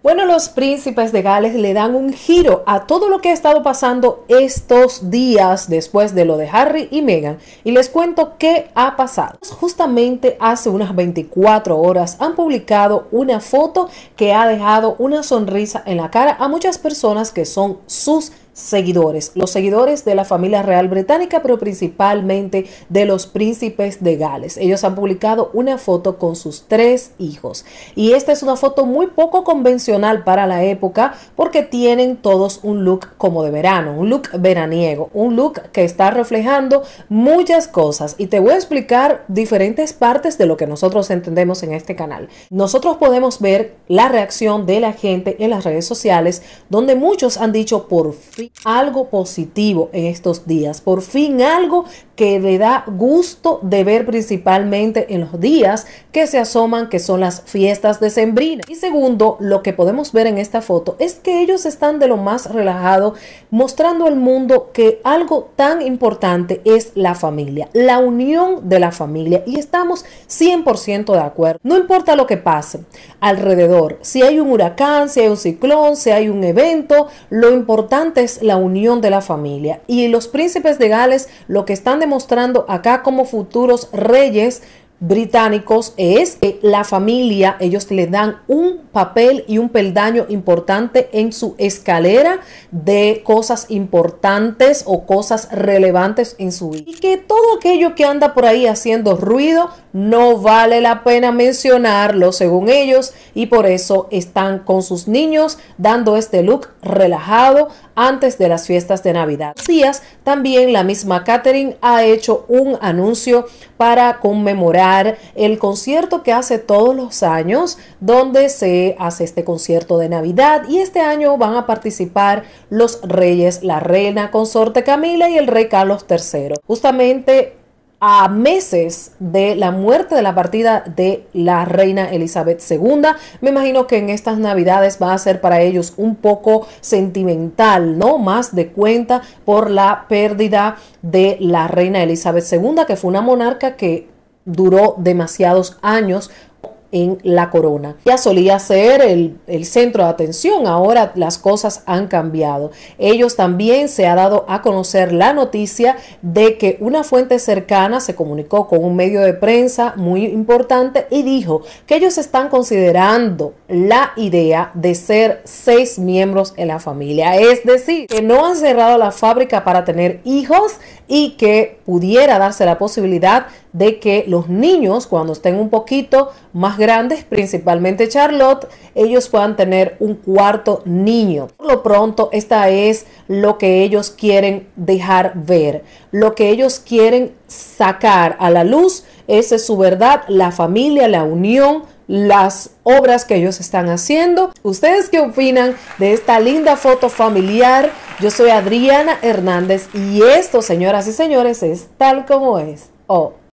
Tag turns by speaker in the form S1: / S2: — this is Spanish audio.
S1: Bueno, los príncipes de Gales le dan un giro a todo lo que ha estado pasando estos días después de lo de Harry y Meghan, y les cuento qué ha pasado. Justamente hace unas 24 horas han publicado una foto que ha dejado una sonrisa en la cara a muchas personas que son sus seguidores, los seguidores de la familia real británica, pero principalmente de los príncipes de Gales. Ellos han publicado una foto con sus 3 hijos y esta es una foto muy poco convencional para la época porque tienen todos un look como de verano, un look veraniego, un look que está reflejando muchas cosas, y te voy a explicar diferentes partes de lo que nosotros entendemos en este canal. Nosotros podemos ver la reacción de la gente en las redes sociales, donde muchos han dicho por fin algo positivo en estos días, por fin algo que le da gusto de ver, principalmente en los días que se asoman, que son las fiestas decembrinas. Y segundo, lo que podemos ver en esta foto es que ellos están de lo más relajado, mostrando al mundo que algo tan importante es la familia, la unión de la familia, y estamos 100% de acuerdo. No importa lo que pase alrededor, si hay un huracán, si hay un ciclón, si hay un evento, lo importante es la unión de la familia. Y los príncipes de Gales lo que están demostrando acá como futuros reyes británicos es que la familia, ellos le dan un papel y un peldaño importante en su escalera de cosas importantes o cosas relevantes en su vida, y que todo aquello que anda por ahí haciendo ruido no vale la pena mencionarlo según ellos, y por eso están con sus niños dando este look relajado antes de las fiestas de Navidad. Días también la misma Catherine ha hecho un anuncio para conmemorar el concierto que hace todos los años, donde se hace este concierto de Navidad, y este año van a participar los reyes, la reina consorte Camila y el rey Carlos III. Justamente a meses de la muerte, de la partida de la reina Elizabeth II, me imagino que en estas navidades va a ser para ellos un poco sentimental, ¿no? Más de cuenta por la pérdida de la reina Elizabeth II, que fue una monarca que duró demasiados años en la corona. Ya solía ser el centro de atención, ahora las cosas han cambiado. Ellos también se ha dado a conocer la noticia de que una fuente cercana se comunicó con un medio de prensa muy importante y dijo que ellos están considerando la idea de ser 6 miembros en la familia, es decir, que no han cerrado la fábrica para tener hijos y que pudiera darse la posibilidad de que los niños, cuando estén un poquito más grandes, principalmente Charlotte, ellos puedan tener un 4º niño. Por lo pronto, esta es lo que ellos quieren dejar ver, lo que ellos quieren sacar a la luz. Esa es su verdad, la familia, la unión, las obras que ellos están haciendo. ¿Ustedes qué opinan de esta linda foto familiar? Yo soy Adriana Hernández y esto, señoras y señores, es Tal Como Es.